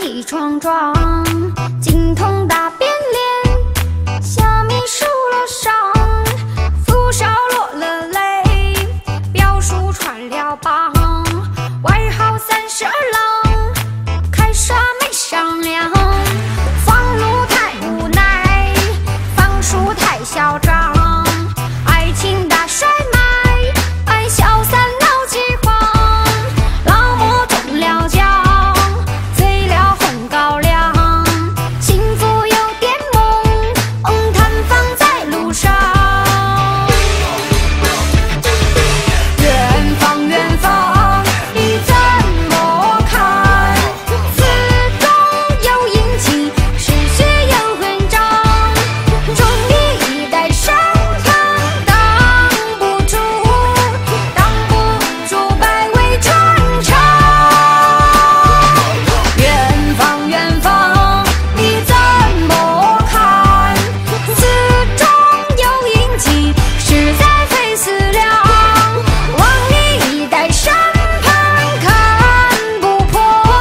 一幢幢，金铜大变脸，虾米受了伤，扶少落了泪，表叔穿了帮，外号32郎，开耍没商量，方路太无奈，方叔太嚣张，爱情大甩卖，爱小三闹饥荒，老莫中了奖，醉了红高粱，幸福有点梦，探访在路上，远方远方你怎么看？词中有阴气，诗学有文章，忠义一代身旁，挡不住百味传承。远方远方你怎么看？词中有阴气，实在非思量，望你一代身旁，看不破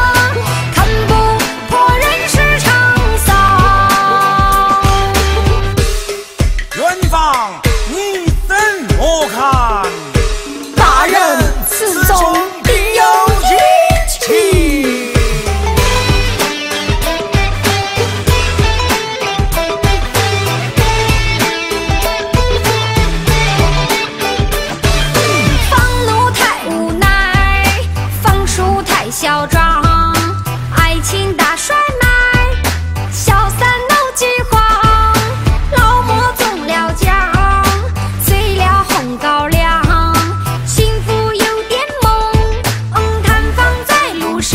人世沧桑。 远方你怎么看？ 大人此中必有阴气。 方路太无奈，方叔太嚣张，爱情大甩卖，小三闹饥荒，老莫中了奖，醉了红高粱，幸福有点梦，探访在路上。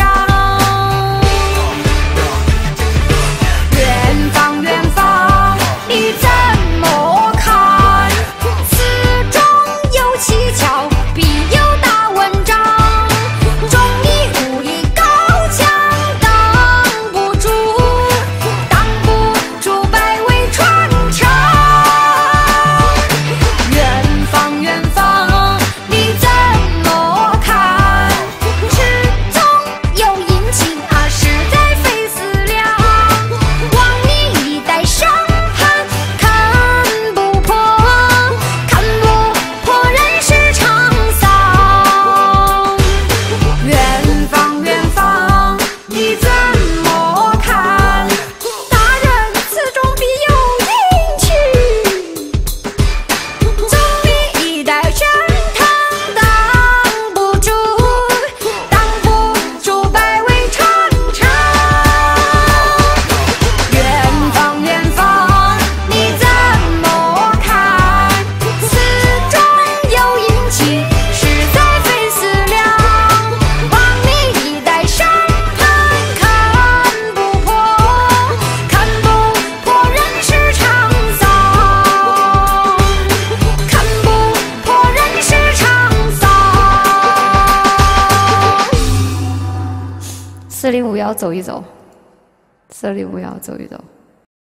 远方远方你怎么看？词中有蹊跷，必有大文章，忠义武艺高强，挡不住百味传承。远方远方你怎么看？词中有阴气啊，实在非思量，望你一代身旁，看不破人世沧桑。远方远方你怎么看？大人词中必有阴气，忠义一代身旁，挡不住百味传承。远方远方你怎么看？词中有阴气，实在非思量，望你一代身旁，看不破人世沧桑，看不破人世沧桑。405要走一走，405要走一走。